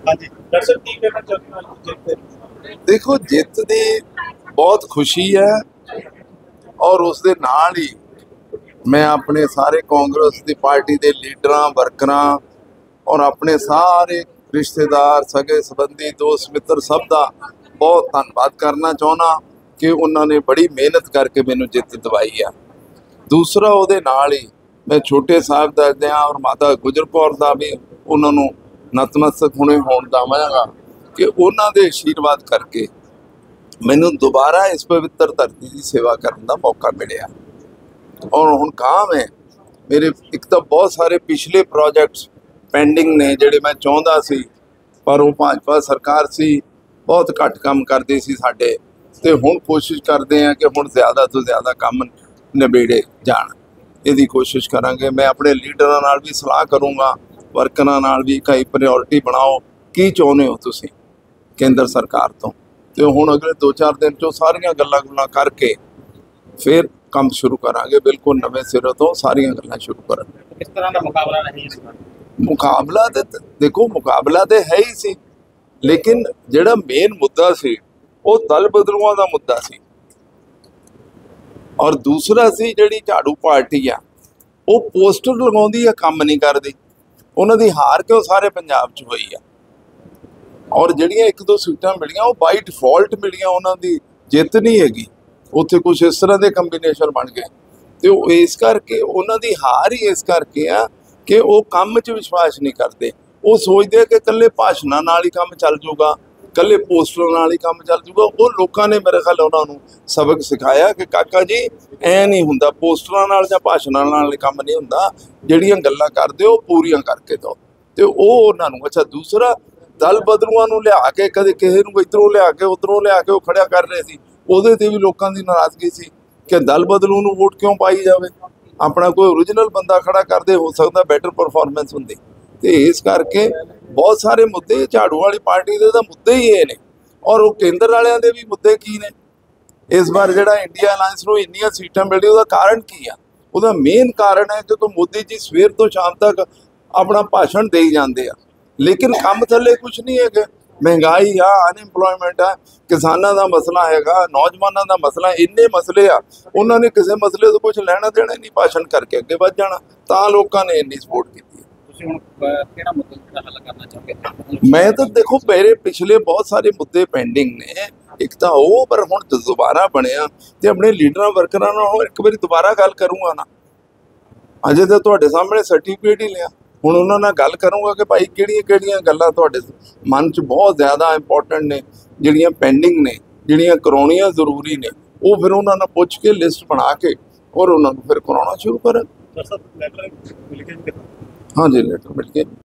हाँ जी दर्शक की कहना चाहते हैं। देखो जित दी बहुत खुशी है और उस दे नाल ही मैं अपने सारे कांग्रेस दी पार्टी दे लीडरां वर्करां और अपने सारे रिश्तेदार सगे संबंधी दोस्त मित्र सब का बहुत धन्यवाद करना चाहना कि उन्होंने बड़ी मेहनत करके मैनू जित दवाई है। दूसरा उहदे नाल ही मैं छोटे साहिबजादियां और माता गुजर कौर का भी उन्होंने नतमस्तक हुणे होण देवांगा कि उन्हों के आशीर्वाद करके मैनू दोबारा इस पवित्र धरती की सेवा करने का मौका मिलिया। और हुण काम है मेरे एक तो बहुत सारे पिछले प्रोजेक्ट्स पेंडिंग ने जिहड़े मैं चाहुंदा सी पर वो भाजपा सरकार सी बहुत घट काम करती सी साडे ते हुण कोशिश करते हैं कि हुण ज़्यादा तो ज़्यादा काम निबेड़े जाण इहदी कोशिश करांगे। मैं अपने लीडरां नाल भी सलाह करूँगा वर्करां नाल भी कई प्रायोरिटी बनाओ की चाहुंदे हो तुसीं केंद्र सरकार तो हुण अगले 2-4 दिन चो सारियां गल्लां करके फिर काम शुरू करांगे। बिल्कुल नवे सिरे तो सारियां गल्लां शुरू करांगे। किस तरह का मुकाबला नहीं इस बार? मुकाबला तो देखो मुकाबला तो है ही सी लेकिन जिहड़ा मेन मुद्दा सी वो दल बदलूआं दा मुद्दा सी और दूसरा सी जिहड़ी झाड़ू पार्टी आ वो पोस्टर लगाउंदी आ काम नहीं करदी। उन्हां दी हार क्यों सारे पंजाब च होई आ और जिहड़ियां 1-2 सीटां मिलियां वो बाई डिफॉल्ट मिलियां उन्हां दी जित नहीं हैगी। उत्थे कुछ इस तरह के कंबीनेशन बन गए तो इस करके उन्हां दी हार ही इस करके आ कि वो काम च विश्वास नहीं करते। वो सोचते कि कल्ले भाषणां नाल ही काम चल जूगा कल्ले पोस्टरां नाल ही काम चल जूगा। वो लोगों ने मेरे ख्याल उन्होंने सबक सिखाया कि काका जी ऐ नहीं हुंदा पोस्टरां नाल जां भाषणां नाल काम नहीं हुंदा जिहड़ियां गल्लां करदे हो पूरियां करके दो तो वो उन्हां नूं। अच्छा दूसरा दल बदलूआं नूं लिया के कदे किसे नूं इधरों लिया के उधरों लिया के वो खड़ा कर रहे सी ਉਹਦੇ ਤੇ भी लोगों की नाराजगी सी कि दल बदलू नूं वोट क्यों पाई जाए अपना कोई ओरिजिनल बंदा खड़ा करते हो सकता बेटर परफॉर्मेंस होंदी। तो इस करके बहुत सारे मुद्दे झाड़ू वाली पार्टी के मुद्दे ही ये ने और वो केंद्र वालियां दे भी मुद्दे की ने। इस बार जिहड़ा इंडिया अलायंस नूं इन्नियां सीटां मिली उसदा कारण की आ? उसदा मेन कारण है कि मोदी जी सवेर तो शाम तक अपना भाषण दे जाते हैं लेकिन काम थले कुछ नहीं है। महंगाई आ अनएम्पलॉयमेंट आ किसानों का मसला हैगा नौजवानों का मसला इन्ने मसले आ उन्होंने किसी मसले तो कुछ लेना देना नहीं भाषण करके अगे बढ़ जाना तो लोगों ने इन्नी सपोर्ट की। मैं तो देखो मेरे पिछले बहुत सारे मुद्दे पेंडिंग ने एक तो वो पर हुण दोबारा बनया तो अपने लीडर वर्करां नाल एक बार दोबारा गल करूँगा ना। अजे तो तुहाडे सामने सर्टिफिकेट ही लिया हुण उन्हां नाल गल करूँगा कि भाई किहड़ियां गल्लां तुहाडे मन च बहुत ज़्यादा इंपॉर्टेंट ने जिहड़ियां पेंडिंग ने जिहड़ियां कराउणियां जरूरी ने वो फिर उन्हां नाल पुछ के लिस्ट बना के और उन्हां नूं फिर कराउणा शुरू करें। हाँ जी लेटर मिल गया।